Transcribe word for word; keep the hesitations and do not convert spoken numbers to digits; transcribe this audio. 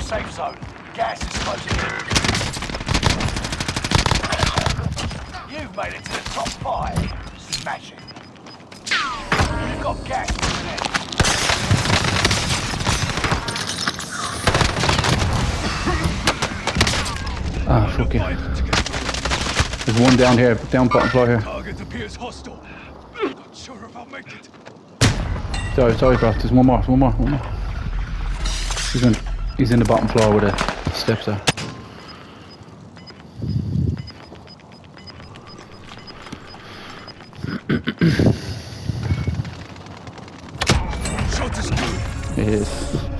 safe zone. Gas is closing in. You've made it to the top five. Smashing. You've got gas moving in. Ah, fuck yeah. There's one down here, down bottom floor here. Target appears hostile. Not sure if I'll make it. Sorry, sorry, bro. There's one more, one more, one more. He's in, he's in the bottom floor with the steps there. Shot is good. It is.